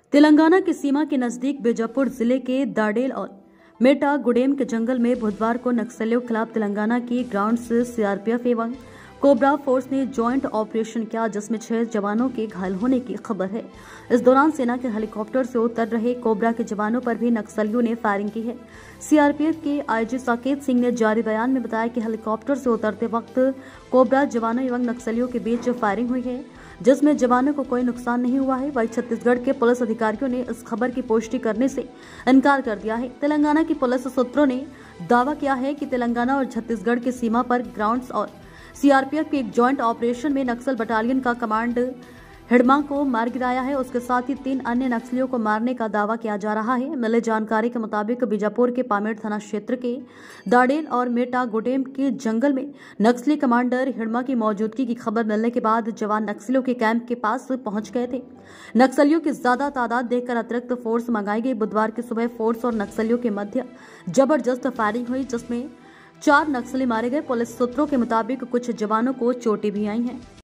तेलंगाना की सीमा के नजदीक बीजापुर जिले के दाडेल और मेटा गुडेम के जंगल में बुधवार को नक्सलियों के खिलाफ तेलंगाना की ग्राउंड से सीआरपीएफ एवं कोबरा फोर्स ने ज्वाइंट ऑपरेशन किया, जिसमें 6 जवानों के घायल होने की खबर है। इस दौरान सेना के हेलीकॉप्टर से उतर रहे कोबरा के जवानों पर भी नक्सलियों ने फायरिंग की है। सीआरपीएफ के आईजी साकेत सिंह ने जारी बयान में बताया कि हेलीकॉप्टर से उतरते वक्त कोबरा जवानों एवं नक्सलियों के बीच फायरिंग हुई है, जिसमें जवानों को कोई नुकसान नहीं हुआ है। वहीं छत्तीसगढ़ के पुलिस अधिकारियों ने इस खबर की पुष्टि करने से इनकार कर दिया है। तेलंगाना की पुलिस सूत्रों ने दावा किया है कि तेलंगाना और छत्तीसगढ़ की सीमा पर ग्राउंड्स और सीआरपीएफ के एक ज्वाइंट ऑपरेशन में नक्सल बटालियन का कमांड हिडमा को मार गिराया है। उसके साथ ही 3 अन्य नक्सलियों को मारने का दावा किया जा रहा है। मिले जानकारी के मुताबिक बीजापुर के पामेड़ थाना क्षेत्र के दाडेल और मेटा गोडेम के जंगल में नक्सली कमांडर हिडमा की मौजूदगी की खबर मिलने के बाद जवान नक्सलियों के कैंप के पास पहुंच गए थे। नक्सलियों की ज्यादा तादाद देखकर अतिरिक्त फोर्स मंगाई गई। बुधवार की सुबह फोर्स और नक्सलियों के मध्य जबरदस्त फायरिंग हुई, जिसमें 4 नक्सली मारे गए। पुलिस सूत्रों के मुताबिक कुछ जवानों को चोटें भी आई हैं।